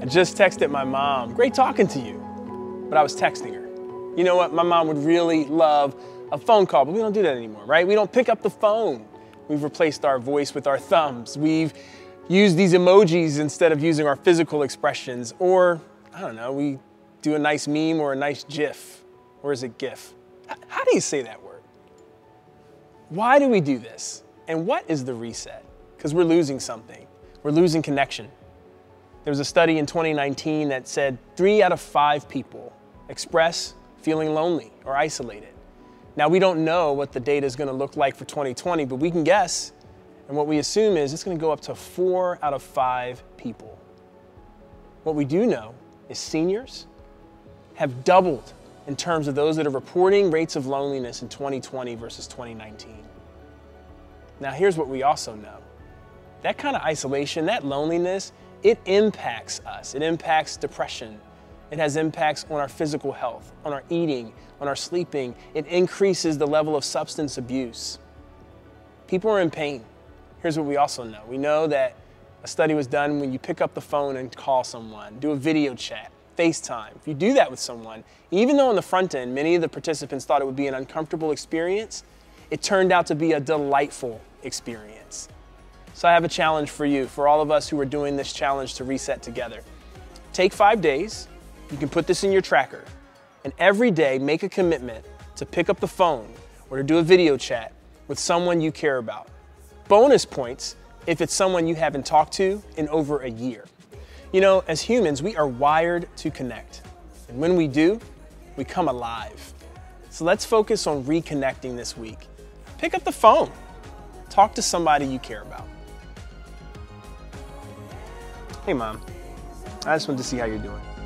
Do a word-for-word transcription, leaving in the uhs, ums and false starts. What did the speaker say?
just texted my mom. Great talking to you. But I was texting her. You know what? My mom would really love a phone call, but we don't do that anymore, right? We don't pick up the phone. We've replaced our voice with our thumbs. We've used these emojis instead of using our physical expressions. Or, I don't know, we do a nice meme or a nice GIF. Or is it GIF? How do you say that word? Why do we do this? And what is the reset? Because we're losing something. We're losing connection. There was a study in twenty nineteen that said three out of five people express feeling lonely or isolated. Now, we don't know what the data is going to look like for twenty twenty, but we can guess. And what we assume is it's going to go up to four out of five people. What we do know is seniors have doubled in terms of those that are reporting rates of loneliness in twenty twenty versus twenty nineteen. Now, here's what we also know. That kind of isolation, that loneliness, it impacts us. It impacts depression. It has impacts on our physical health, on our eating, on our sleeping. It increases the level of substance abuse. People are in pain. Here's what we also know. We know that a study was done when you pick up the phone and call someone, do a video chat, FaceTime. If you do that with someone, even though on the front end, many of the participants thought it would be an uncomfortable experience, it turned out to be a delightful experience. So I have a challenge for you, for all of us who are doing this challenge to reset together. Take five days, you can put this in your tracker, and every day make a commitment to pick up the phone or to do a video chat with someone you care about. Bonus points if it's someone you haven't talked to in over a year. You know, as humans, we are wired to connect. And when we do, we come alive. So let's focus on reconnecting this week. Pick up the phone. Talk to somebody you care about. Hey, Mom. I just wanted to see how you're doing.